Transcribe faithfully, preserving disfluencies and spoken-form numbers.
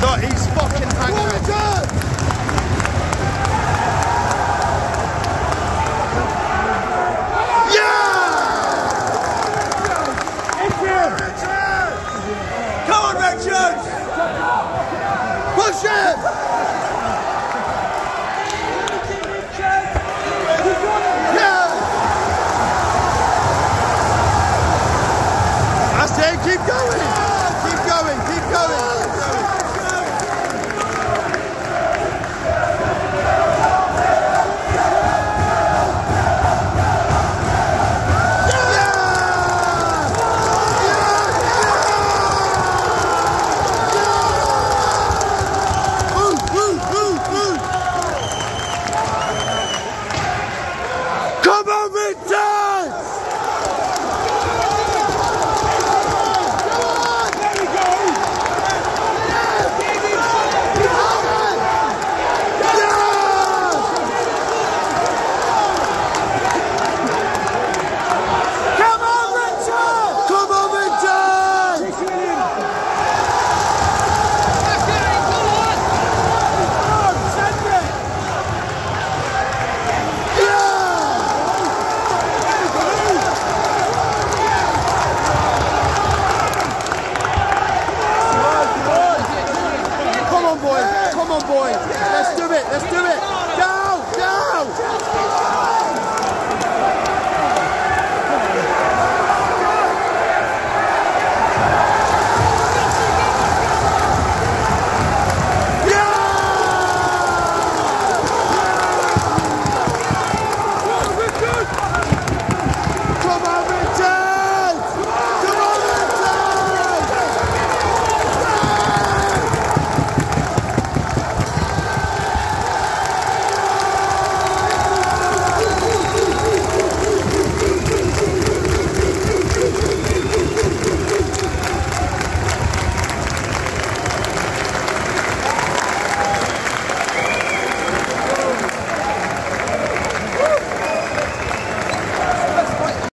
Look, he's fucking hungry. Come on, Richard! Push it! Yeah! That's it, keep going! Keep going, keep going, keep going! Come on, Richard! Come on, Richard! Come on, Richard! Come on, boys, let's do it, let's do it!